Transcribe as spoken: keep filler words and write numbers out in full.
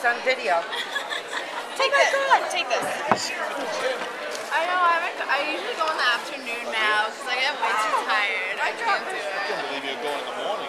this on video. Take oh my this. God. Take this. I know. I, haven't, I usually go in the afternoon now because I get way too tired. I can't do it. I can't believe you're going in the morning.